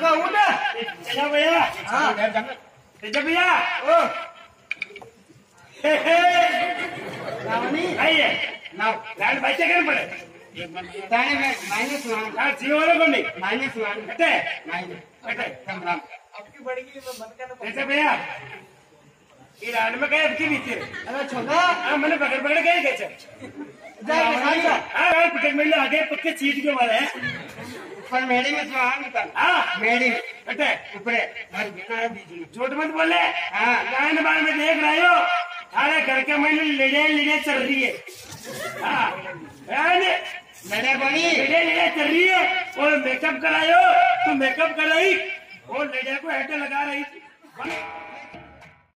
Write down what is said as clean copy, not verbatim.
का उठ चलो भैया। हाँ तेजा भैया ओ रावणी आइए ना लाल बच्चे कर पड़े ताने में माइनस वन हां जीव वाला कोनी माइनस वन हटे माइनस हटे संभ्रम आपकी बढ़ेगी मैं बंद करना तेजा भैया ये रान में क्या आपकी बीते अरे छोटा हां मैंने पकड़ पकड़ के कैसे जाएगा हां यार पिटक में आगे पक्के सीट के मारे पर मेड़ी में सुहाग निकल हां मेड़ी हटे ऊपरे घर बिना है बीच में झूठ मत बोले हाँ लाइन बार में देख रहे हो सारे घर के महीने लेड़े चल रही है लड़े बनी लेड़े चल रही है और मेकअप करायो तो मेकअप कराई और लेड़े को हेटे लगा रही थी